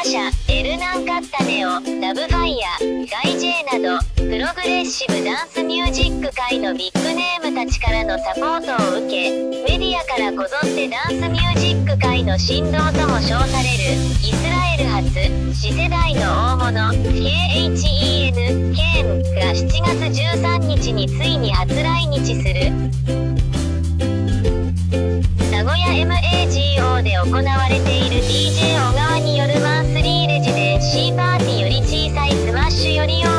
者、エルナン・カッタネオ、ラブファイヤー、ガイ・ジェイなど、プログレッシブダンスミュージック界のビッグネームたちからのサポートを受け、メディアからこぞってダンスミュージック界の神童とも称される、イスラエル発、次世代の大物、KHEN、ケーンが7月13日についに初来日する。名古屋 MAGO で行われている DJ 小川によるマンスリーレジデンシーパーティーより小さいスマッシュより